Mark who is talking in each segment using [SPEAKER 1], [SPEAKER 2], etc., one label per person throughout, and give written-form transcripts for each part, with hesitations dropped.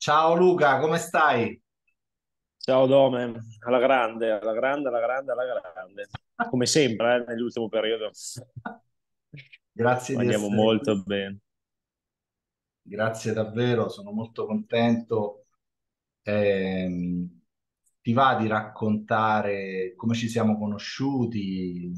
[SPEAKER 1] Ciao Luca, come stai?
[SPEAKER 2] Ciao Dome, alla grande, alla grande, alla grande, alla grande. Come sempre, nell'ultimo periodo
[SPEAKER 1] Grazie di
[SPEAKER 2] andiamo
[SPEAKER 1] essere qui,
[SPEAKER 2] molto bene.
[SPEAKER 1] grazie davvero, sono molto contento. Ehm, Ti va di raccontare come ci siamo conosciuti?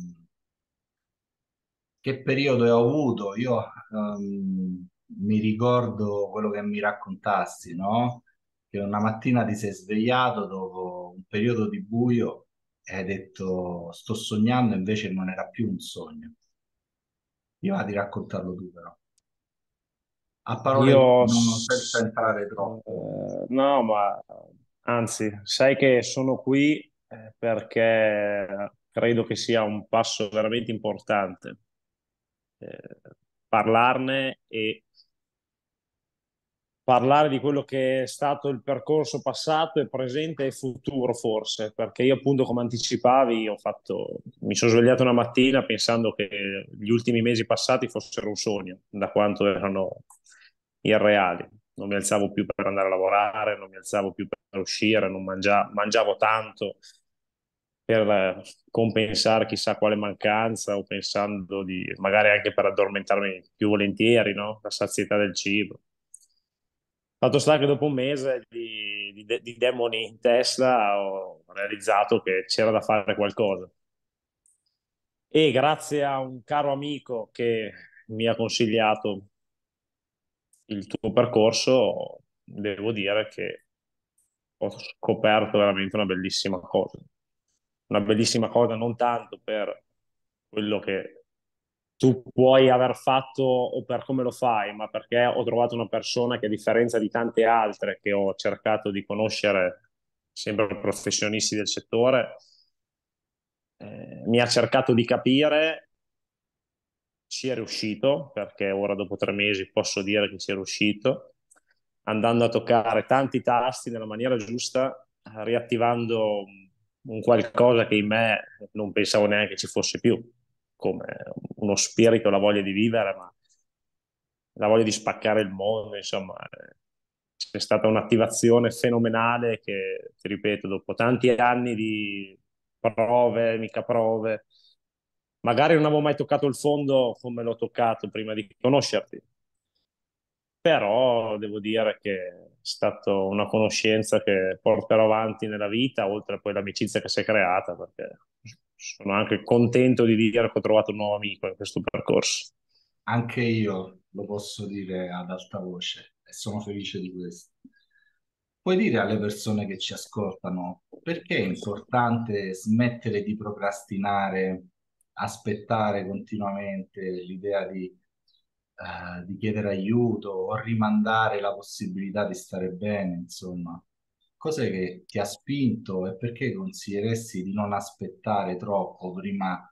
[SPEAKER 1] Che periodo hai avuto? Io mi ricordo quello che mi raccontasti, no? Che una mattina ti sei svegliato dopo un periodo di buio e hai detto sto sognando, invece non era più un sogno. Ti va di raccontarlo tu però. A parole
[SPEAKER 2] Io,
[SPEAKER 1] senza entrare troppo.
[SPEAKER 2] no, ma anzi, sai che sono qui perché credo che sia un passo veramente importante eh, parlarne e parlare di quello che è stato il percorso passato e presente e futuro forse, perché io appunto come anticipavi mi sono svegliato una mattina pensando che gli ultimi mesi passati fossero un sogno, da quanto erano irreali. Non mi alzavo più per andare a lavorare, non mi alzavo più per uscire, non mangiavo tanto per compensare chissà quale mancanza o pensando di magari anche per addormentarmi più volentieri, no? La sazietà del cibo. Fatto sta che dopo un mese di demoni in testa ho realizzato che c'era da fare qualcosa. E grazie a un caro amico che mi ha consigliato il tuo percorso, devo dire che ho scoperto veramente una bellissima cosa. Una bellissima cosa non tanto per quello che tu puoi aver fatto o per come lo fai, ma perché ho trovato una persona che, a differenza di tante altre che ho cercato di conoscere, sempre professionisti del settore, mi ha cercato di capire, ci è riuscito, perché ora dopo 3 mesi posso dire che ci è riuscito, andando a toccare tanti tasti nella maniera giusta, riattivando un qualcosa che in me non pensavo neanche ci fosse più, come uno spirito, la voglia di vivere, ma la voglia di spaccare il mondo, insomma, c'è stata un'attivazione fenomenale che, ti ripeto, dopo tanti anni di prove, mica prove, magari non avevo mai toccato il fondo come l'ho toccato prima di conoscerti, però devo dire che è stata una conoscenza che porterò avanti nella vita, oltre poi l'amicizia che si è creata, perché sono anche contento di dire che ho trovato un nuovo amico in questo percorso.
[SPEAKER 1] Anche io lo posso dire ad alta voce e sono felice di questo. Puoi dire alle persone che ci ascoltano perché è importante smettere di procrastinare, aspettare continuamente l'idea di chiedere aiuto o rimandare la possibilità di stare bene, insomma. Cos'è che ti ha spinto e perché consiglieresti di non aspettare troppo prima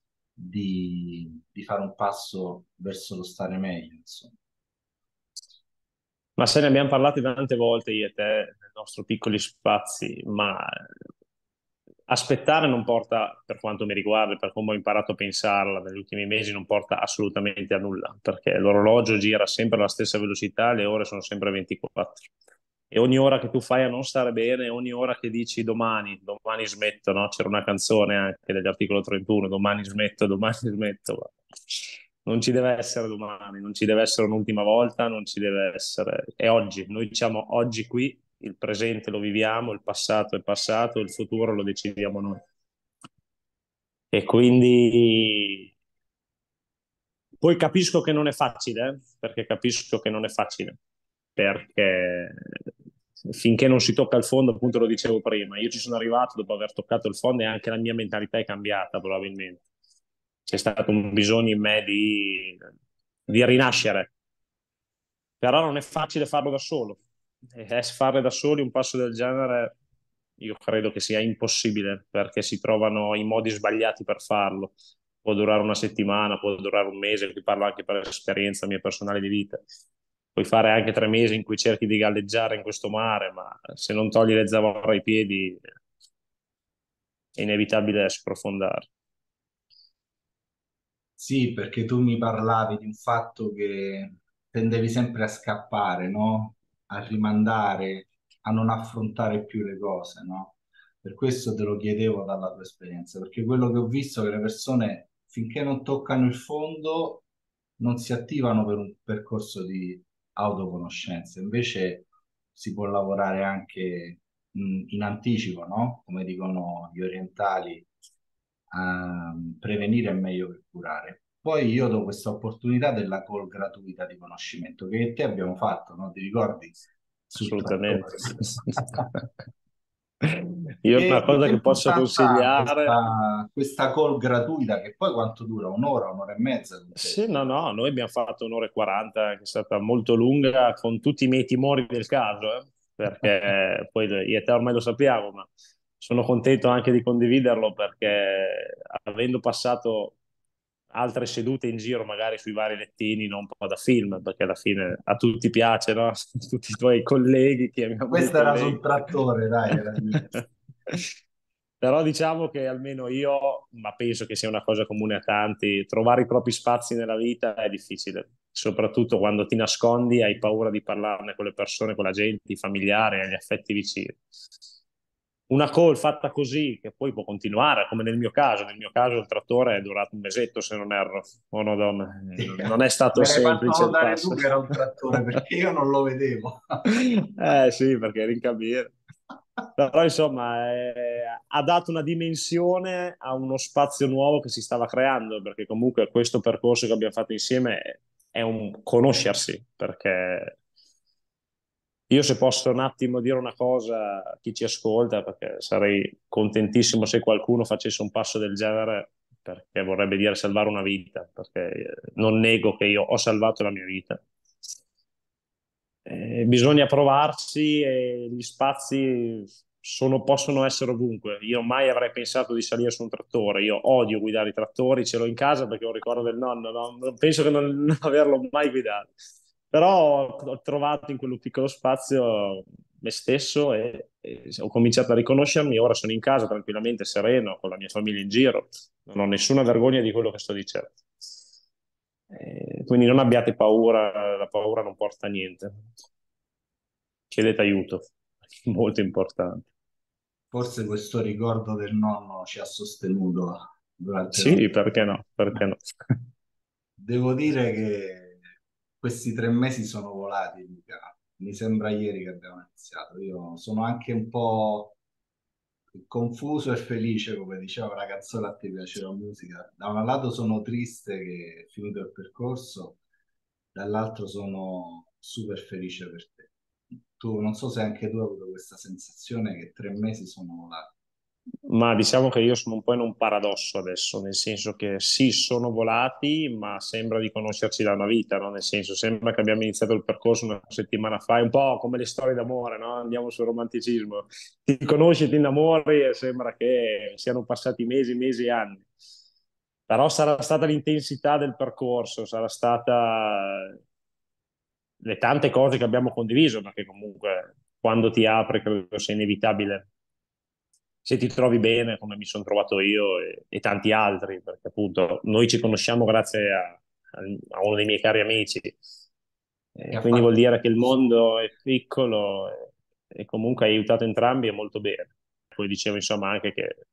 [SPEAKER 1] di fare un passo verso lo stare meglio, insomma.
[SPEAKER 2] Ma se ne abbiamo parlato tante volte io e te nei nostri piccoli spazi, ma aspettare non porta, per quanto mi riguarda, per come ho imparato a pensarla negli ultimi mesi, non porta assolutamente a nulla, perché l'orologio gira sempre alla stessa velocità, le ore sono sempre 24. E ogni ora che tu fai a non stare bene, ogni ora che dici domani, domani smetto, no? C'era una canzone anche dell'articolo 31, domani smetto. Non ci deve essere domani, non ci deve essere un'ultima volta, non ci deve essere. È oggi, noi diciamo oggi qui, il presente lo viviamo, il passato è passato, il futuro lo decidiamo noi. E quindi poi capisco che non è facile, perché capisco che non è facile, perché finché non si tocca il fondo, appunto lo dicevo prima, io ci sono arrivato dopo aver toccato il fondo e anche la mia mentalità è cambiata probabilmente. C'è stato un bisogno in me di rinascere, però non è facile farlo da solo. E fare da soli un passo del genere, io credo che sia impossibile perché si trovano i modi sbagliati per farlo. Può durare una settimana, può durare un mese, ti parlo anche per esperienza mia personale di vita. Puoi fare anche 3 mesi in cui cerchi di galleggiare in questo mare, ma se non togli le zavorre ai piedi è inevitabile sprofondare.
[SPEAKER 1] Sì, perché tu mi parlavi di un fatto che tendevi sempre a scappare, no? a rimandare, a non affrontare più le cose, no? Per questo te lo chiedevo dalla tua esperienza, perché quello che ho visto è che le persone, finché non toccano il fondo, non si attivano per un percorso di autoconoscenza. Invece si può lavorare anche in anticipo, no? Come dicono gli orientali, prevenire è meglio che curare. Poi io do questa opportunità della call gratuita di conoscimento che te abbiamo fatto, no? Ti ricordi? Sul
[SPEAKER 2] Assolutamente.
[SPEAKER 1] trattore.
[SPEAKER 2] Io una cosa
[SPEAKER 1] Che
[SPEAKER 2] che posso
[SPEAKER 1] importanza ha
[SPEAKER 2] consigliare.
[SPEAKER 1] questa call gratuita che poi quanto dura? Un'ora, un'ora e mezza con te?
[SPEAKER 2] Sì, no, no, noi abbiamo fatto un'ora e 40, che è stata molto lunga, con tutti i miei timori del caso, perché poi io e te ormai lo sappiamo, ma sono contento anche di condividerlo perché avendo passato altre sedute in giro, magari sui vari lettini, non un po' da film, perché alla fine a tutti piace, no? Tutti i tuoi colleghi, chiamiamoli
[SPEAKER 1] Questa era sul
[SPEAKER 2] colleghi.
[SPEAKER 1] trattore, dai, era diverso.
[SPEAKER 2] Però diciamo che almeno io, ma penso che sia una cosa comune a tanti, trovare i propri spazi nella vita è difficile, soprattutto quando ti nascondi, hai paura di parlarne con le persone, con la gente, i familiari, gli affetti vicini. Una call fatta così, che poi può continuare, come nel mio caso il trattore è durato un mesetto se non erro, oh no, donna, non è stato
[SPEAKER 1] Me l'hai fatto
[SPEAKER 2] semplice il
[SPEAKER 1] notare
[SPEAKER 2] passo.
[SPEAKER 1] tu che era un trattore perché io non lo vedevo.
[SPEAKER 2] Sì, perché era in cabina. Però insomma ha dato una dimensione a uno spazio nuovo che si stava creando, perché comunque questo percorso che abbiamo fatto insieme è un conoscersi, perché io se posso un attimo dire una cosa a chi ci ascolta, perché sarei contentissimo se qualcuno facesse un passo del genere, perché vorrebbe dire salvare una vita, perché non nego che io ho salvato la mia vita. Bisogna provarsi e gli spazi possono essere ovunque. Io mai avrei pensato di salire su un trattore. Io odio guidare i trattori, ce l'ho in casa perché ho un ricordo del nonno. Non penso che non averlo mai guidato. Però ho trovato in quello piccolo spazio me stesso e ho cominciato a riconoscermi. Ora sono in casa tranquillamente, sereno, con la mia famiglia in giro. Non ho nessuna vergogna di quello che sto dicendo. Quindi non abbiate paura, la paura non porta a niente. Chiedete aiuto, molto importante.
[SPEAKER 1] Forse questo ricordo del nonno ci ha sostenuto durante la
[SPEAKER 2] Sì, perché no? Perché no?
[SPEAKER 1] Devo dire che questi 3 mesi sono volati, Luca. Mi sembra ieri che abbiamo iniziato. Io sono anche un po' confuso e felice, come diceva la canzone, a te piace la musica. Da un lato sono triste che è finito il percorso, dall'altro sono super felice per te. Tu non so se anche tu hai avuto questa sensazione che 3 mesi sono volati.
[SPEAKER 2] Ma diciamo che io sono un po' in un paradosso adesso, nel senso che sì, sono volati, ma sembra di conoscerci da una vita, no? Nel senso, sembra che abbiamo iniziato il percorso una settimana fa, è un po' come le storie d'amore, no? Andiamo sul romanticismo. Ti conosci, ti innamori e sembra che siano passati mesi, mesi e anni. Però sarà stata l'intensità del percorso, sarà stata le tante cose che abbiamo condiviso, perché comunque quando ti apri credo sia inevitabile se ti trovi bene come mi sono trovato io e tanti altri, perché appunto noi ci conosciamo grazie a uno dei miei cari amici.
[SPEAKER 1] Che ha
[SPEAKER 2] Quindi vuol
[SPEAKER 1] fatto
[SPEAKER 2] dire che il mondo è piccolo e comunque ha aiutato entrambi e molto bene. Poi dicevo insomma anche che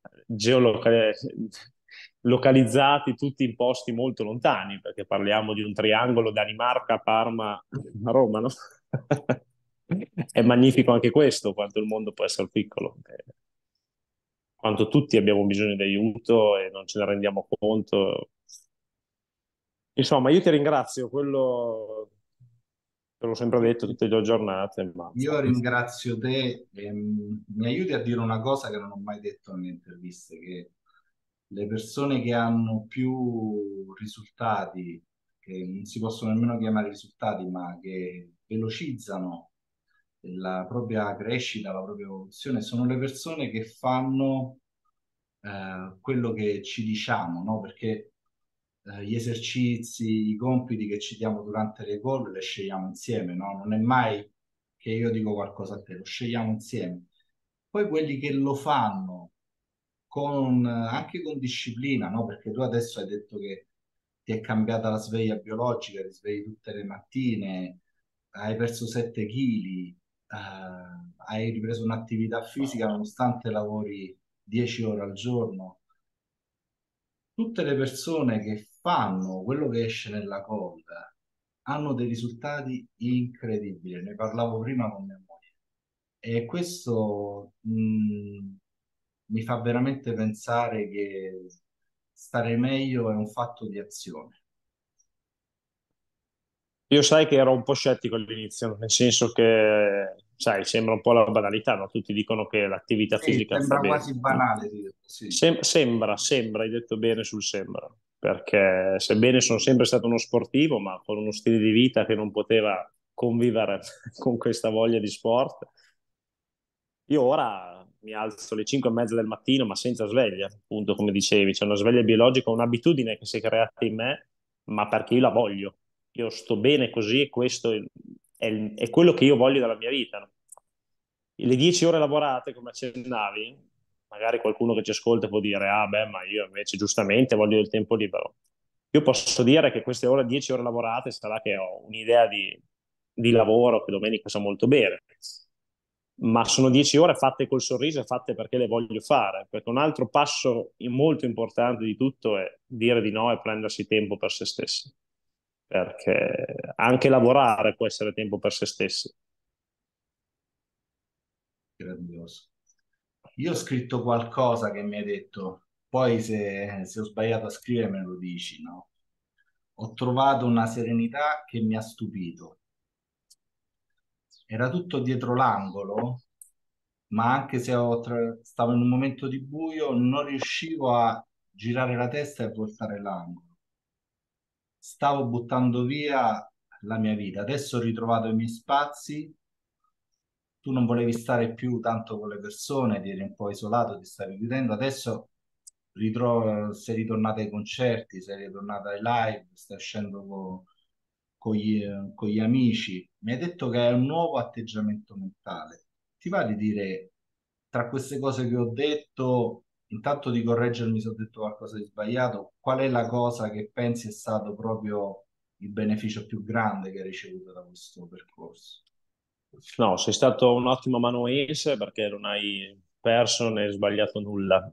[SPEAKER 2] localizzati tutti in posti molto lontani, perché parliamo di un triangolo Danimarca, Parma, a Roma, no? È magnifico anche questo, quanto il mondo può essere piccolo, quanto tutti abbiamo bisogno di aiuto e non ce ne rendiamo conto. Insomma, io ti ringrazio, quello te l'ho sempre detto tutte le giornate, ma
[SPEAKER 1] Io ringrazio te e mi aiuti a dire una cosa che non ho mai detto nelle interviste, che le persone che hanno più risultati, che non si possono nemmeno chiamare risultati, ma che velocizzano la propria crescita, la propria evoluzione, sono le persone che fanno quello che ci diciamo, no? Perché gli esercizi, i compiti che ci diamo durante le call le scegliamo insieme, no? Non è mai che io dico qualcosa a te, lo scegliamo insieme. Poi quelli che lo fanno anche con disciplina, no? Perché tu adesso hai detto che ti è cambiata la sveglia biologica, ti svegli tutte le mattine, hai perso 7 kg, hai ripreso un'attività fisica nonostante lavori 10 ore al giorno. Tutte le persone che fanno quello che esce nella call hanno dei risultati incredibili. Ne parlavo prima con mia moglie e questo mi fa veramente pensare che stare meglio è un fatto di azione.
[SPEAKER 2] Io sai che ero un po' scettico all'inizio, nel senso che, sai, sembra un po' la banalità, no? Tutti dicono che l'attività
[SPEAKER 1] Sì,
[SPEAKER 2] fisica fa
[SPEAKER 1] sembra
[SPEAKER 2] bene.
[SPEAKER 1] quasi banale dirlo, sì.
[SPEAKER 2] Sembra, hai detto bene sul sembra, perché sebbene sono sempre stato uno sportivo, ma con uno stile di vita che non poteva convivere con questa voglia di sport, io ora mi alzo alle 5 e mezza del mattino, ma senza sveglia, appunto, come dicevi, c'è una sveglia biologica, un'abitudine che si è creata in me, ma perché io la voglio. Io sto bene così e questo è quello che io voglio dalla mia vita, no? Le 10 ore lavorate, come accennavi, magari qualcuno che ci ascolta può dire, ah beh, ma io invece giustamente voglio del tempo libero. Io posso dire che queste ore, 10 ore lavorate, sarà che ho un'idea di lavoro che domenica so molto bene, ma sono 10 ore fatte col sorriso e fatte perché le voglio fare, perché un altro passo molto importante di tutto è dire di no e prendersi tempo per se stessi, perché anche lavorare può essere tempo per se stessi.
[SPEAKER 1] Grandioso. Io ho scritto qualcosa che mi hai detto, poi se ho sbagliato a scrivere me lo dici, no? Ho trovato una serenità che mi ha stupito. Era tutto dietro l'angolo, ma anche se stavo in un momento di buio, non riuscivo a girare la testa e voltare l'angolo. Stavo buttando via la mia vita. Adesso ho ritrovato i miei spazi. Tu non volevi stare più tanto con le persone, ti eri un po' isolato, ti stavi chiudendo. Adesso sei ritornata ai concerti, sei ritornata ai live, stai uscendo con gli amici. Mi hai detto che è un nuovo atteggiamento mentale. Ti va di dire, tra queste cose che ho detto, intanto di correggermi se ho detto qualcosa di sbagliato, qual è la cosa che pensi è stato proprio il beneficio più grande che hai ricevuto da questo percorso?
[SPEAKER 2] No, sei stato un ottimo amanuense perché non hai perso né sbagliato nulla.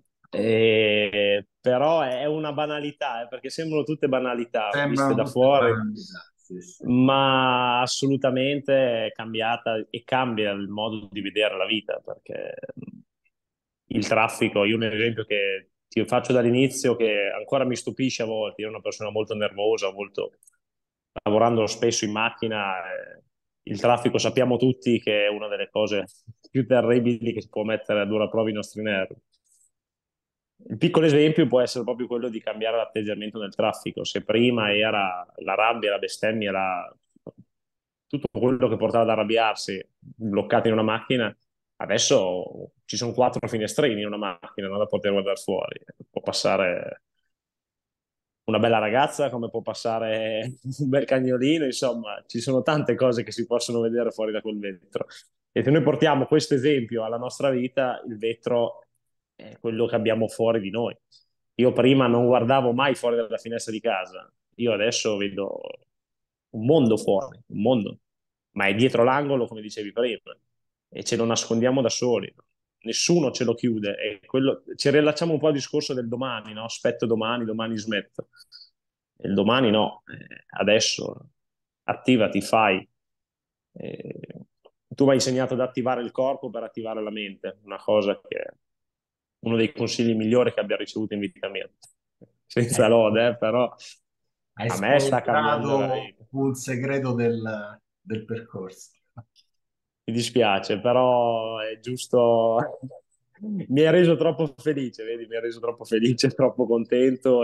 [SPEAKER 2] Però è una banalità, perché sembrano tutte banalità viste
[SPEAKER 1] Sembrano
[SPEAKER 2] da
[SPEAKER 1] tutte
[SPEAKER 2] fuori,
[SPEAKER 1] banalità, sì, sì.
[SPEAKER 2] ma assolutamente è cambiata e cambia il modo di vedere la vita, perché il traffico, io un esempio che ti faccio dall'inizio che ancora mi stupisce a volte, io sono una persona molto nervosa, molto lavorando spesso in macchina, il traffico sappiamo tutti che è una delle cose più terribili che si può mettere a dura prova i nostri nervi. Il piccolo esempio può essere proprio quello di cambiare l'atteggiamento nel traffico. Se prima era la rabbia, la bestemmia, tutto quello che portava ad arrabbiarsi bloccati in una macchina, adesso ci sono quattro finestrini in una macchina, no, da poter guardare fuori. Può passare una bella ragazza, come può passare un bel cagnolino, insomma, ci sono tante cose che si possono vedere fuori da quel vetro. E se noi portiamo questo esempio alla nostra vita, il vetro è quello che abbiamo fuori di noi. Io prima non guardavo mai fuori dalla finestra di casa, io adesso vedo un mondo fuori, un mondo, ma è dietro l'angolo, come dicevi prima, e ce lo nascondiamo da soli. Nessuno ce lo chiude. Ci rilacciamo un po' al discorso del domani, no? Aspetto domani, domani smetto. Il domani no, adesso attivati, fai. Eh, Tu mi hai insegnato ad attivare il corpo per attivare la mente, una cosa che è uno dei consigli migliori che abbia ricevuto in vita mia. Senza lode, però
[SPEAKER 1] Hai
[SPEAKER 2] a me sta cambiando la
[SPEAKER 1] spoilerato
[SPEAKER 2] vita.
[SPEAKER 1] un segreto del percorso.
[SPEAKER 2] Mi dispiace, però è giusto. Mi ha reso troppo felice, vedi, mi ha reso troppo felice, troppo contento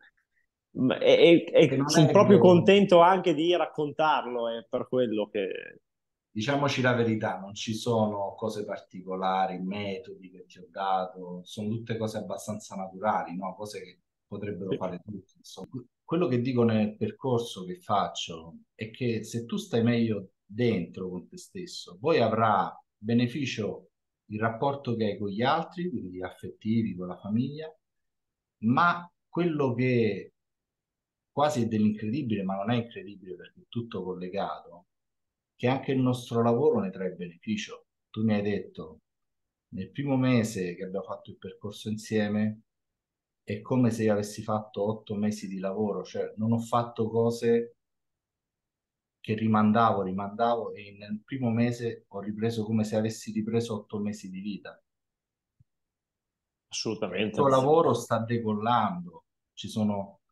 [SPEAKER 1] Che
[SPEAKER 2] e
[SPEAKER 1] non
[SPEAKER 2] sono
[SPEAKER 1] è
[SPEAKER 2] proprio
[SPEAKER 1] che,
[SPEAKER 2] contento anche di raccontarlo, è per quello che.
[SPEAKER 1] diciamoci la verità, non ci sono cose particolari, metodi che ti ho dato, sono tutte cose abbastanza naturali, no? Cose che potrebbero
[SPEAKER 2] Sì.
[SPEAKER 1] fare tutti, insomma. Quello che dico nel percorso che faccio è che se tu stai meglio dentro con te stesso, poi avrà beneficio il rapporto che hai con gli altri, quindi affettivi, con la famiglia, ma quello che quasi è dell'incredibile, ma non è incredibile perché è tutto collegato, che anche il nostro lavoro ne trae beneficio. Tu mi hai detto, nel primo mese che abbiamo fatto il percorso insieme, è come se io avessi fatto 8 mesi di lavoro, cioè non ho fatto cose che rimandavo e nel primo mese ho ripreso come se avessi ripreso 8 mesi di vita. Il
[SPEAKER 2] assolutamente.
[SPEAKER 1] tuo lavoro sta decollando, ci sono,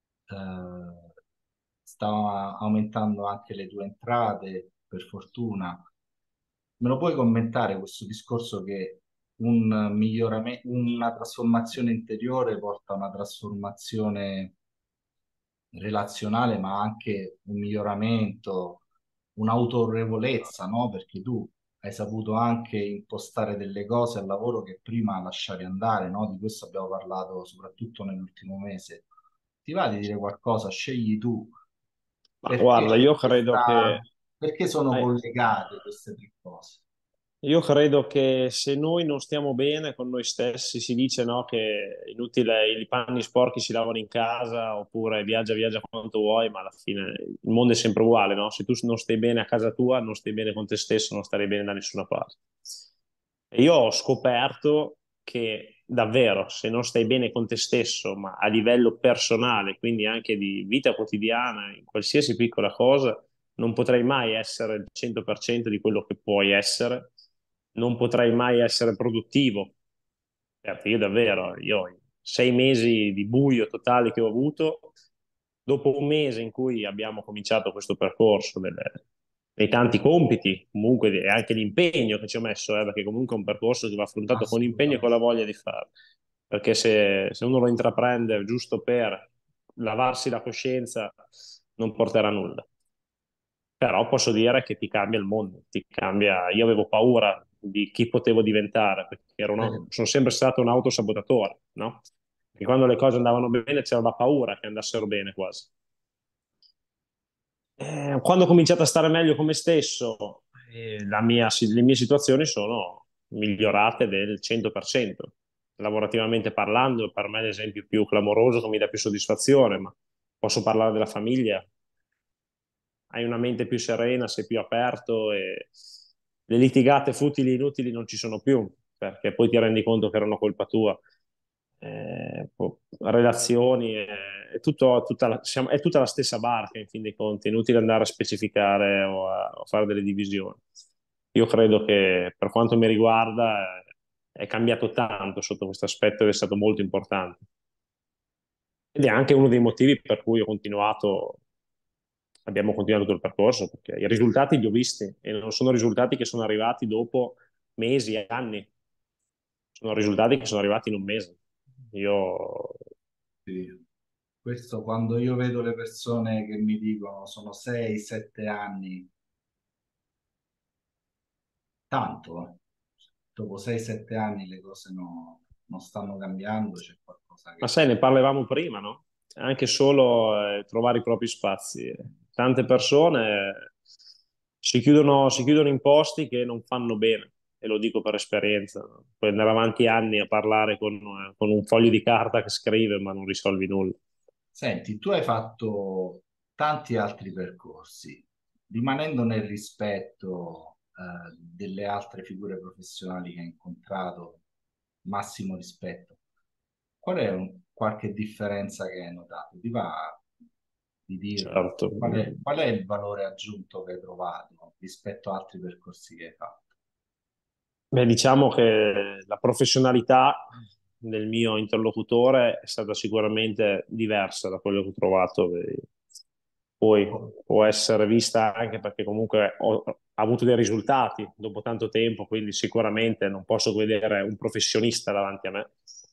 [SPEAKER 1] sta aumentando anche le tue entrate, per fortuna. Me lo puoi commentare questo discorso che un miglioramento, una trasformazione interiore porta a una trasformazione relazionale, ma anche un miglioramento, un'autorevolezza, no? Perché tu hai saputo anche impostare delle cose al lavoro che prima lasciavi andare, no? Di questo abbiamo parlato soprattutto nell'ultimo mese. Ti va di dire qualcosa? Scegli tu.
[SPEAKER 2] Ma
[SPEAKER 1] Perché
[SPEAKER 2] guarda,
[SPEAKER 1] c'è
[SPEAKER 2] io credo
[SPEAKER 1] questa...
[SPEAKER 2] che
[SPEAKER 1] Perché sono
[SPEAKER 2] eh,
[SPEAKER 1] collegate queste tre cose?
[SPEAKER 2] io credo che se noi non stiamo bene con noi stessi, si dice no, che è inutile, i panni sporchi si lavano in casa, oppure viaggia, viaggia quanto vuoi, ma alla fine il mondo è sempre uguale, no? Se tu non stai bene a casa tua, non stai bene con te stesso, non starai bene da nessuna parte. E io ho scoperto che davvero, se non stai bene con te stesso, ma a livello personale, quindi anche di vita quotidiana, in qualsiasi piccola cosa, non potrai mai essere il 100% di quello che puoi essere, non potrai mai essere produttivo. Perché io davvero, io in 6 mesi di buio totale che ho avuto, dopo un mese in cui abbiamo cominciato questo percorso dei tanti compiti, comunque e anche l'impegno che ci ho messo, perché comunque è un percorso che va affrontato con impegno e con
[SPEAKER 1] Assolutamente.
[SPEAKER 2] la voglia di farlo. Perché se uno lo intraprende giusto per lavarsi la coscienza, non porterà a nulla. Però posso dire che ti cambia il mondo, ti cambia. Io avevo paura di chi potevo diventare, perché sono sempre stato un autosabotatore, no? E quando le cose andavano bene c'era la paura che andassero bene quasi. Quando ho cominciato a stare meglio con me stesso, le mie situazioni sono migliorate del 100%. Lavorativamente parlando, per me l'esempio più clamoroso che mi dà più soddisfazione, ma posso parlare della famiglia, hai una mente più serena, sei più aperto e le litigate futili e inutili non ci sono più, perché poi ti rendi conto che erano colpa tua. Relazioni, è tutta la stessa barca in fin dei conti, è inutile andare a specificare o a fare delle divisioni. Io credo che per quanto mi riguarda è cambiato tanto sotto questo aspetto ed è stato molto importante. Ed è anche uno dei motivi per cui abbiamo continuato il percorso, perché i risultati li ho visti e non sono risultati che sono arrivati dopo mesi e anni, sono risultati che sono arrivati in un mese. Io,
[SPEAKER 1] Sì. Questo quando io vedo le persone che mi dicono sono 6, 7 anni, tanto, dopo 6, 7 anni le cose non stanno cambiando, c'è qualcosa
[SPEAKER 2] ma
[SPEAKER 1] che...
[SPEAKER 2] sai, ne parlavamo prima, no? Anche solo trovare i propri spazi. Tante persone si chiudono in posti che non fanno bene, e lo dico per esperienza, no? Puoi andare avanti anni a parlare con un foglio di carta che scrive, ma non risolvi nulla.
[SPEAKER 1] Senti, tu hai fatto tanti altri percorsi, rimanendo nel rispetto delle altre figure professionali che hai incontrato, massimo rispetto. Qual è qualche differenza che hai notato? Ti va di dirlo?
[SPEAKER 2] Certo.
[SPEAKER 1] Qual è il valore aggiunto che hai trovato rispetto a altri percorsi che hai fatto?
[SPEAKER 2] Beh, diciamo che la professionalità del mio interlocutore è stata sicuramente diversa da quello che ho trovato. Poi può essere vista anche perché comunque ho avuto dei risultati dopo tanto tempo, quindi sicuramente non posso vedere un professionista davanti a me.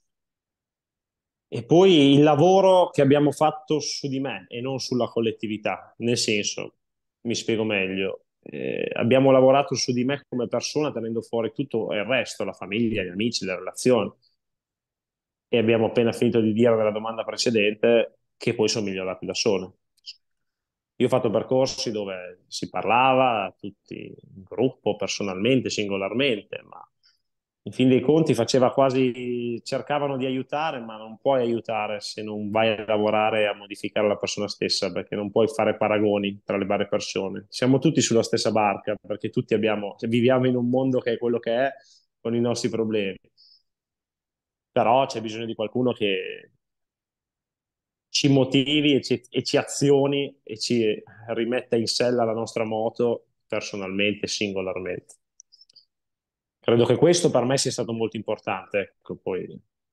[SPEAKER 2] E poi il lavoro che abbiamo fatto su di me e non sulla collettività, nel senso, mi spiego meglio, abbiamo lavorato su di me come persona tenendo fuori tutto il resto, la famiglia, gli amici, le relazioni e abbiamo appena finito di dire nella domanda precedente che poi sono migliorati da sole. Io ho fatto percorsi dove si parlava tutti in gruppo, personalmente, singolarmente, ma in fin dei conti faceva quasi, cercavano di aiutare, ma non puoi aiutare se non vai a lavorare e a modificare la persona stessa, perché non puoi fare paragoni tra le varie persone. Siamo tutti sulla stessa barca, perché tutti abbiamo, cioè, viviamo in un mondo che è quello che è, con i nostri problemi. Però c'è bisogno di qualcuno che ci motivi e ci azioni e ci rimetta in sella la nostra moto personalmente, singolarmente. Credo che questo per me sia stato molto importante. Ecco, poi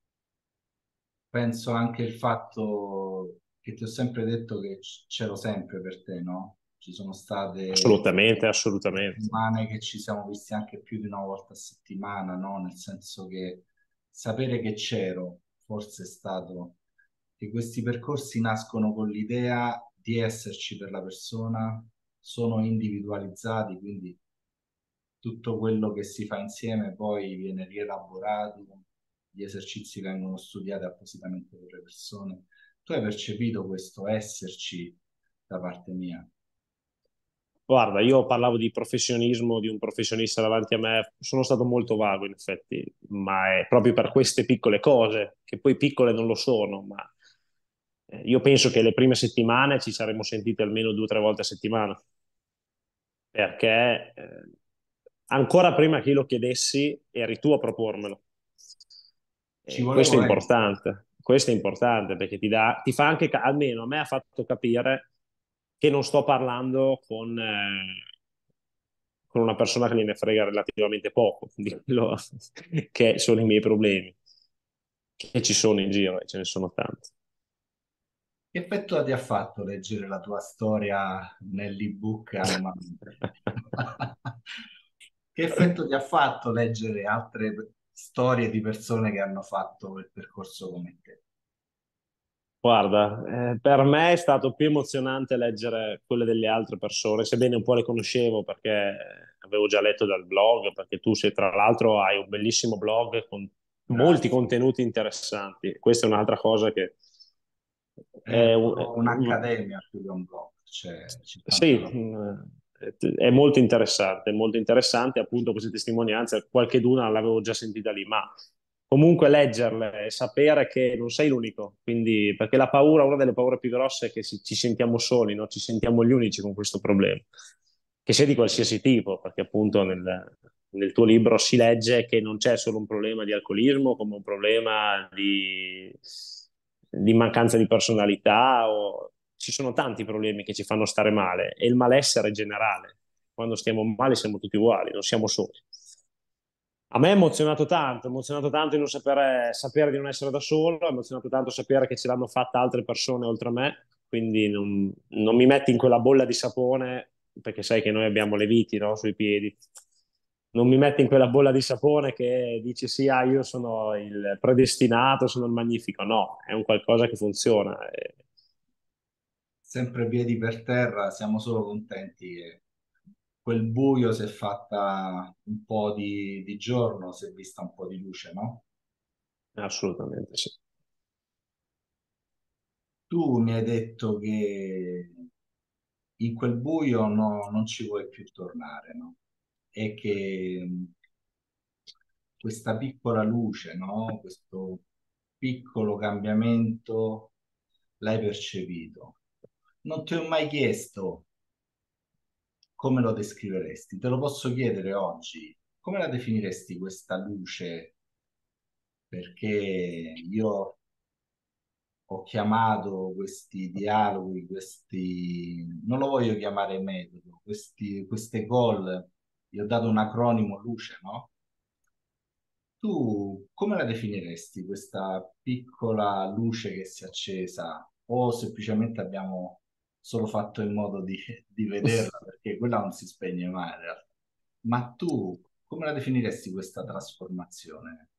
[SPEAKER 1] Penso anche il fatto che ti ho sempre detto che c'ero sempre per te, no? Ci sono state
[SPEAKER 2] assolutamente, assolutamente.
[SPEAKER 1] settimane che ci siamo visti anche più di una volta a settimana, no? Nel senso che sapere che c'ero forse è stato che questi percorsi nascono con l'idea di esserci per la persona, sono individualizzati, quindi tutto quello che si fa insieme poi viene rielaborato, gli esercizi vengono studiati appositamente per le persone. Tu hai percepito questo esserci da parte mia?
[SPEAKER 2] Guarda, io parlavo di professionismo, di un professionista davanti a me, sono stato molto vago in effetti, ma è proprio per queste piccole cose, che poi piccole non lo sono, ma io penso che le prime settimane ci saremmo sentiti almeno 2 o 3 volte a settimana, perché ancora prima che io lo chiedessi eri tu a propormelo.
[SPEAKER 1] Ci
[SPEAKER 2] Questo è
[SPEAKER 1] volevo essere.
[SPEAKER 2] importante perché ti fa anche, almeno a me ha fatto capire che non sto parlando con una persona che gliene frega relativamente poco di quello che sono i miei problemi, che ci sono in giro e ce ne sono tanti.
[SPEAKER 1] Che effetto ti ha fatto leggere la tua storia nell'ebook a mano? Che effetto ti ha fatto leggere altre storie di persone che hanno fatto il percorso come te?
[SPEAKER 2] Guarda, per me è stato più emozionante leggere quelle delle altre persone, sebbene un po' le conoscevo perché avevo già letto dal blog, perché tu sei, tra l'altro hai un bellissimo blog con molti
[SPEAKER 1] Grazie.
[SPEAKER 2] contenuti interessanti. Questa è un'altra cosa che
[SPEAKER 1] È
[SPEAKER 2] è,
[SPEAKER 1] un'accademia più che un blog, c'è tanta
[SPEAKER 2] sì,
[SPEAKER 1] roba.
[SPEAKER 2] è molto interessante appunto queste testimonianze, qualcheduna l'avevo già sentita lì, ma comunque leggerle e sapere che non sei l'unico, quindi perché la paura, una delle paure più grosse è che ci sentiamo soli, no? Ci sentiamo gli unici con questo problema, che sia di qualsiasi tipo, perché appunto nel tuo libro si legge che non c'è solo un problema di alcolismo, come un problema di mancanza di personalità, ci sono tanti problemi che ci fanno stare male e il malessere è generale. Quando stiamo male siamo tutti uguali, non siamo soli. A me è emozionato tanto di non sapere di non essere da solo, è emozionato tanto sapere che ce l'hanno fatta altre persone oltre a me, quindi non mi metti in quella bolla di sapone, perché sai che noi abbiamo le viti, no, sui piedi. Non mi metti in quella bolla di sapone che dici sì, ah, io sono il predestinato, sono il magnifico. No, è un qualcosa che funziona.
[SPEAKER 1] Sempre piedi per terra, siamo solo contenti che quel buio si è fatta un po' di giorno, si è vista un po' di luce, no?
[SPEAKER 2] Assolutamente sì.
[SPEAKER 1] Tu mi hai detto che in quel buio non ci vuoi più tornare, no? E che questa piccola luce, no? Questo piccolo cambiamento l'hai percepito. Non ti ho mai chiesto come lo descriveresti. Te lo posso chiedere oggi. Come la definiresti questa luce? Perché io ho chiamato questi dialoghi, questi, non lo voglio chiamare metodo, queste goal, gli ho dato un acronimo luce, no? Tu come la definiresti questa piccola luce che si è accesa? O semplicemente abbiamo solo fatto in modo di vederla, perché quella non si spegne mai in realtà. Ma tu come la definiresti questa trasformazione?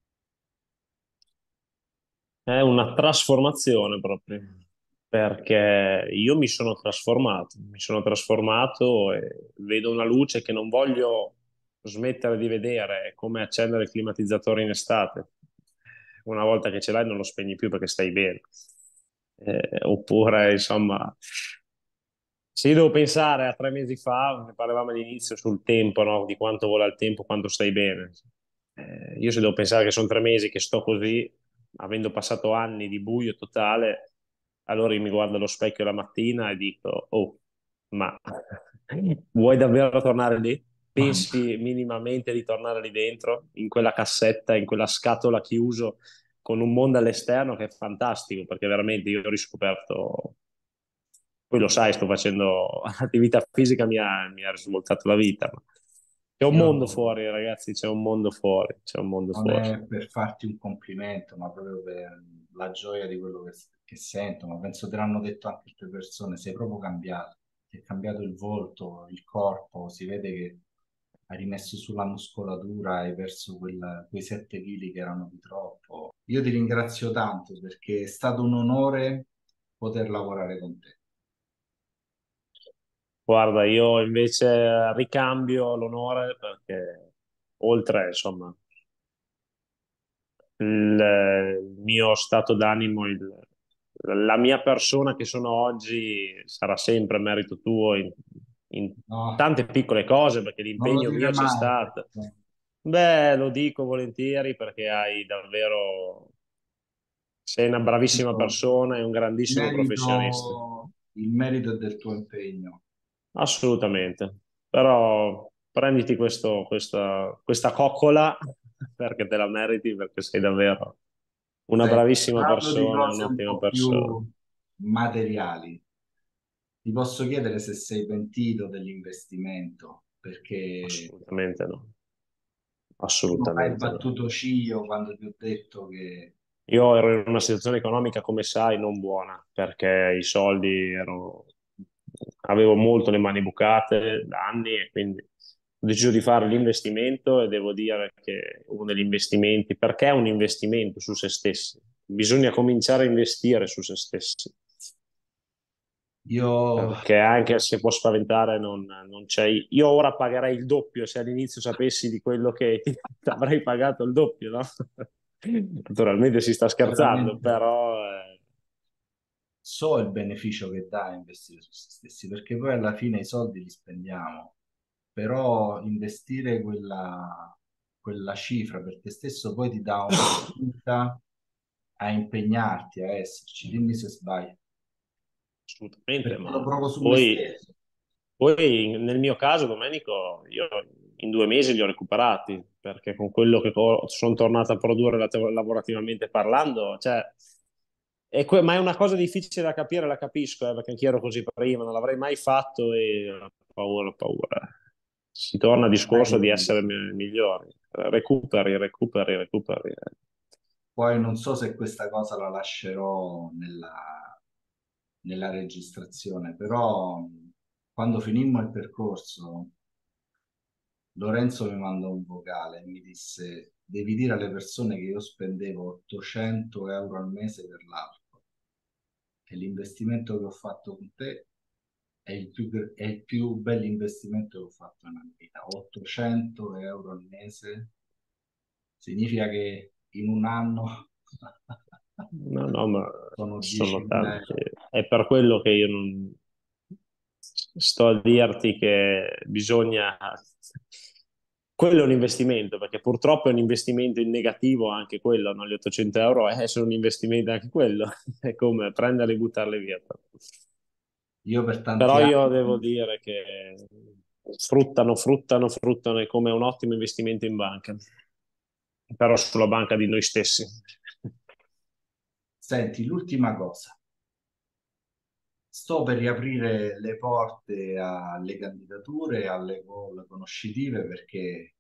[SPEAKER 2] È una trasformazione proprio, perché io mi sono trasformato e vedo una luce che non voglio smettere di vedere, è come accendere il climatizzatore in estate. Una volta che ce l'hai non lo spegni più perché stai bene. Oppure, insomma, se io devo pensare a 3 mesi fa, ne parlavamo all'inizio sul tempo, no? Di quanto vola il tempo, quanto stai bene. Io se devo pensare che sono 3 mesi che sto così, avendo passato anni di buio totale, allora io mi guardo allo specchio la mattina e dico, oh, ma vuoi davvero tornare lì? Pensi minimamente di tornare lì dentro, in quella cassetta, in quella scatola chiuso, con un mondo all'esterno che è fantastico, perché veramente io ho riscoperto, poi lo sai, sto facendo attività fisica, mi ha risvoltato la vita. Ma c'è un
[SPEAKER 1] Io
[SPEAKER 2] mondo fuori, ragazzi, c'è un mondo fuori, c'è un mondo
[SPEAKER 1] non
[SPEAKER 2] fuori.
[SPEAKER 1] è per farti un complimento, ma proprio per la gioia di quello che sento, ma penso te l'hanno detto anche altre persone, sei proprio cambiato, ti è cambiato il volto, il corpo, si vede che hai rimesso sulla muscolatura, hai perso quei 7 kg che erano di troppo. Io ti ringrazio tanto perché è stato un onore poter lavorare con te.
[SPEAKER 2] Guarda, io invece ricambio l'onore perché oltre, insomma, il mio stato d'animo, la mia persona che sono oggi sarà sempre merito tuo in
[SPEAKER 1] No,
[SPEAKER 2] tante piccole cose, perché
[SPEAKER 1] non lo
[SPEAKER 2] l'impegno
[SPEAKER 1] dire
[SPEAKER 2] mio c'è
[SPEAKER 1] mai
[SPEAKER 2] stato.
[SPEAKER 1] questo.
[SPEAKER 2] Beh, lo dico volentieri perché hai davvero, sei una bravissima persona e un grandissimo professionista.
[SPEAKER 1] Il merito è del tuo impegno.
[SPEAKER 2] Assolutamente. Però prenditi questa coccola perché te la meriti, perché sei davvero una
[SPEAKER 1] Senti,
[SPEAKER 2] bravissima
[SPEAKER 1] parlando di
[SPEAKER 2] persona,
[SPEAKER 1] cose un
[SPEAKER 2] un'ottima
[SPEAKER 1] po'
[SPEAKER 2] persona.
[SPEAKER 1] più materiali, ti posso chiedere se sei pentito dell'investimento, perché
[SPEAKER 2] Assolutamente no.
[SPEAKER 1] tu non hai
[SPEAKER 2] Assolutamente no.
[SPEAKER 1] battuto ciglio quando ti ho detto che
[SPEAKER 2] Io ero in una situazione economica, come sai, non buona, perché i soldi erano... avevo molto le mani bucate da anni e quindi ho deciso di fare l'investimento e devo dire che uno degli investimenti, perché è un investimento su se stessi? Bisogna cominciare a investire su se stessi,
[SPEAKER 1] io,
[SPEAKER 2] perché anche se può spaventare, non c'è... Io ora pagherei il doppio se all'inizio sapessi di quello che avrei pagato il doppio, no? Naturalmente si sta scherzando,
[SPEAKER 1] veramente
[SPEAKER 2] però
[SPEAKER 1] so il beneficio che dà investire su se stessi, perché poi alla fine i soldi li spendiamo, però investire quella cifra per te stesso poi ti dà una spinta a impegnarti, a esserci. Dimmi se sbaglio,
[SPEAKER 2] assolutamente,
[SPEAKER 1] perché lo
[SPEAKER 2] ma
[SPEAKER 1] provo su me
[SPEAKER 2] poi,
[SPEAKER 1] stesso.
[SPEAKER 2] nel mio caso, Domenico, io in 2 mesi li ho recuperati, perché con quello che sono tornato a produrre lavorativamente parlando, cioè, ma è una cosa difficile da capire, la capisco, perché anch'io ero così prima, non l'avrei mai fatto e ho paura, ho paura. Si torna al discorso di
[SPEAKER 1] Poi,
[SPEAKER 2] essere migliori, recuperi, recuperi, recuperi.
[SPEAKER 1] poi non so se questa cosa la lascerò nella registrazione, però quando finimmo il percorso Lorenzo mi mandò un vocale e mi disse: Devi dire alle persone che io spendevo 800 euro al mese per l'alcol, che l'investimento che ho fatto con te è il più bell'investimento che ho fatto nella mia vita. 800 euro al mese significa che in un anno
[SPEAKER 2] No, no, ma
[SPEAKER 1] sono
[SPEAKER 2] sono
[SPEAKER 1] 10.000
[SPEAKER 2] tanti.
[SPEAKER 1] euro.
[SPEAKER 2] È per quello che io non sto a dirti che bisogna... Quello è un investimento, perché purtroppo è un investimento in negativo anche quello, no? Gli 800 euro sono un investimento anche quello, è come prenderli e buttarli via.
[SPEAKER 1] Io per tanti
[SPEAKER 2] Però io devo
[SPEAKER 1] anni,
[SPEAKER 2] dire che fruttano, fruttano, fruttano, è come un ottimo investimento in banca, però sulla banca di noi stessi.
[SPEAKER 1] senti, l'ultima cosa. Sto per riaprire le porte alle candidature, alle call conoscitive, perché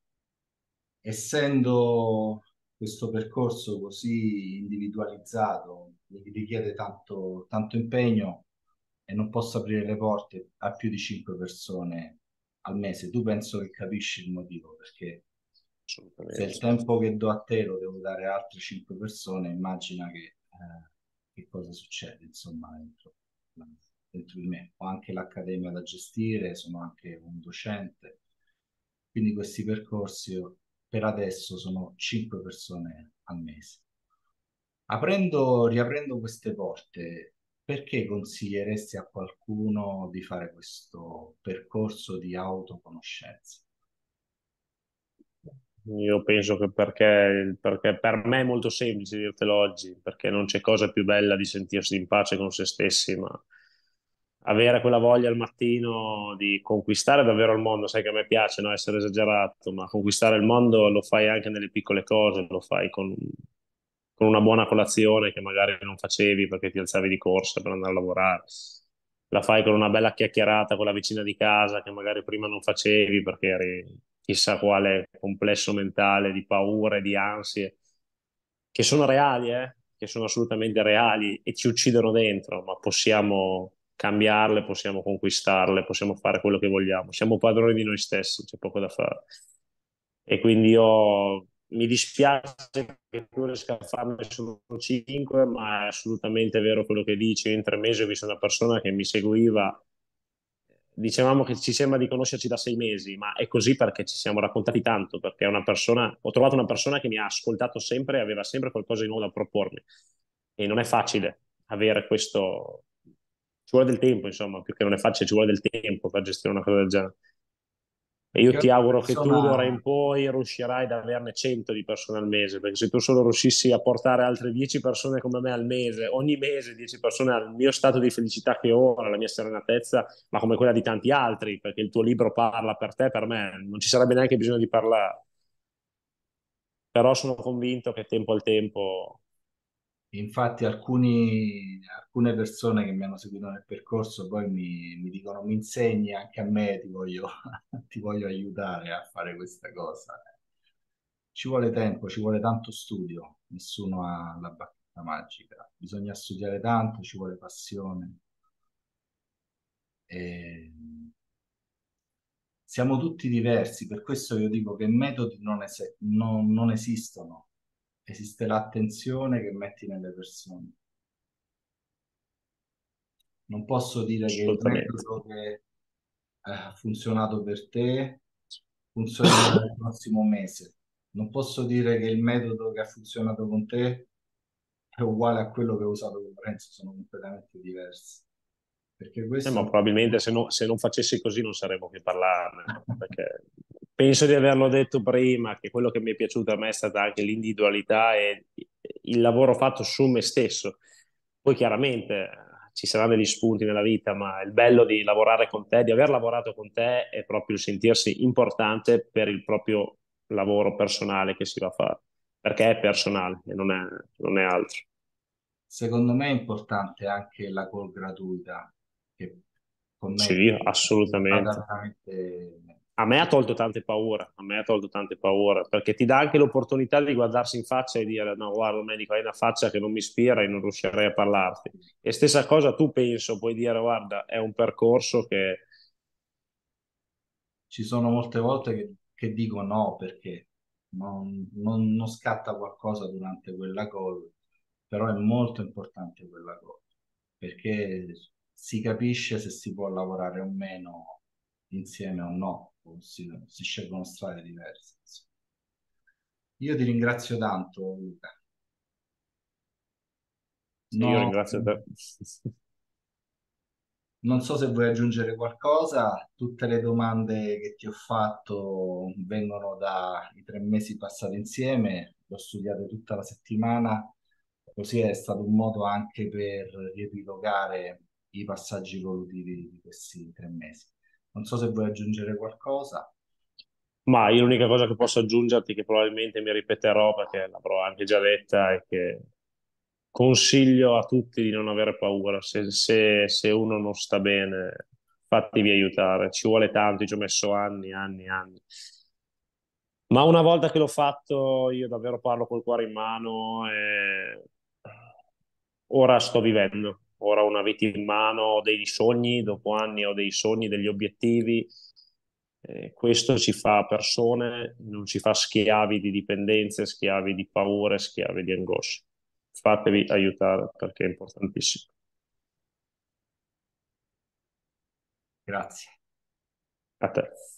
[SPEAKER 1] essendo questo percorso così individualizzato, mi richiede tanto impegno e non posso aprire le porte a più di 5 persone al mese. Tu penso che capisci il motivo, perché se il
[SPEAKER 2] Assolutamente.
[SPEAKER 1] tempo che do a te lo devo dare a altre 5 persone, immagina che cosa succede, insomma, dentro di me. Ho anche l'accademia da gestire, sono anche un docente, quindi questi percorsi per adesso sono 5 persone al mese. Riaprendo queste porte, perché consiglieresti a qualcuno di fare questo percorso di autoconoscenza?
[SPEAKER 2] Io penso che perché per me è molto semplice dirtelo oggi, perché non c'è cosa più bella di sentirsi in pace con se stessi, ma avere quella voglia al mattino di conquistare davvero il mondo. Sai che a me piace, no, essere esagerato, ma conquistare il mondo lo fai anche nelle piccole cose, lo fai con una buona colazione che magari non facevi perché ti alzavi di corsa per andare a lavorare. La fai con una bella chiacchierata con la vicina di casa che magari prima non facevi perché eri chissà quale complesso mentale di paure, di ansie, che sono reali, che sono assolutamente reali e ci uccidono dentro, ma possiamo cambiarle, possiamo conquistarle, possiamo fare quello che vogliamo. Siamo padroni di noi stessi, c'è poco da fare. E quindi io mi dispiace che tu riesca a farne solo 5, ma è assolutamente vero quello che dici. Io in 3 mesi ho visto una persona che mi seguiva, dicevamo che ci sembra di conoscerci da 6 mesi, ma è così perché ci siamo raccontati tanto, perché è una persona, ho trovato una persona che mi ha ascoltato sempre e aveva sempre qualcosa di nuovo da propormi. E non è facile avere questo, ci vuole del tempo, insomma, più che non è facile, ci vuole del tempo per gestire una cosa del genere. E io
[SPEAKER 1] Perché
[SPEAKER 2] ti
[SPEAKER 1] una
[SPEAKER 2] auguro che tu d'ora
[SPEAKER 1] persona
[SPEAKER 2] in poi riuscirai ad averne 100 di persone al mese, perché se tu solo riuscissi a portare altre 10 persone come me al mese, ogni mese 10 persone al mio stato di felicità che ho, alla mia serenatezza, ma come quella di tanti altri, perché il tuo libro parla per te, per me, non ci sarebbe neanche bisogno di parlare. Però sono convinto che tempo al tempo,
[SPEAKER 1] Infatti alcune persone che mi hanno seguito nel percorso poi mi dicono mi insegni anche a me, ti voglio aiutare a fare questa cosa. Ci vuole tempo, ci vuole tanto studio, nessuno ha la bacchetta magica, bisogna studiare tanto, ci vuole passione. E siamo tutti diversi, per questo io dico che metodi non esistono, esiste l'attenzione che metti nelle persone. Non posso dire che il
[SPEAKER 2] assolutamente.
[SPEAKER 1] metodo che ha funzionato per te funzionerà il prossimo mese. Non posso dire che il metodo che ha funzionato con te è uguale a quello che ho usato con Lorenzo, sono completamente diversi. Perché
[SPEAKER 2] Ma
[SPEAKER 1] questo
[SPEAKER 2] probabilmente se non facessi così non saremmo qui a parlarne, perché penso di averlo detto prima, che quello che mi è piaciuto a me è stata anche l'individualità e il lavoro fatto su me stesso. Poi chiaramente ci saranno degli spunti nella vita, ma il bello di lavorare con te, di aver lavorato con te, è proprio il sentirsi importante per il proprio lavoro personale che si va a fare, perché è personale e non è altro.
[SPEAKER 1] secondo me è importante anche la call gratuita, che con me
[SPEAKER 2] Sì,
[SPEAKER 1] è stata
[SPEAKER 2] assolutamente.
[SPEAKER 1] veramente.
[SPEAKER 2] A me ha tolto tante paure, a me ha tolto tante paure, perché ti dà anche l'opportunità di guardarsi in faccia e dire no, guarda, medico, hai una faccia che non mi ispira e non riuscirei a parlarti. E stessa cosa tu penso, puoi dire, guarda, è un percorso che
[SPEAKER 1] Ci sono molte volte che dico no perché non scatta qualcosa durante quella call, però è molto importante quella call, perché si capisce se si può lavorare o meno insieme o no, o si scelgono strade diverse. Insomma. Io ti ringrazio tanto, Luca.
[SPEAKER 2] io
[SPEAKER 1] No,
[SPEAKER 2] ringrazio te.
[SPEAKER 1] non so se vuoi aggiungere qualcosa, tutte le domande che ti ho fatto vengono dai 3 mesi passati insieme, l'ho studiato tutta la settimana, così è stato un modo anche per riepilogare i passaggi evolutivi di questi 3 mesi. Non so se vuoi aggiungere qualcosa.
[SPEAKER 2] Ma io l'unica cosa che posso aggiungerti, che probabilmente mi ripeterò perché l'avrò anche già detta, è che consiglio a tutti di non avere paura. Se uno non sta bene, fatevi aiutare. Ci vuole tanto, io ci ho messo anni, anni, anni. Ma una volta che l'ho fatto, io davvero parlo col cuore in mano e ora sto vivendo. Ora ho una vita in mano, ho dei sogni, dopo anni ho dei sogni, degli obiettivi. Questo ci fa persone, non ci fa schiavi di dipendenze, schiavi di paure, schiavi di angosce. Fatevi aiutare perché è importantissimo.
[SPEAKER 1] Grazie.
[SPEAKER 2] A te.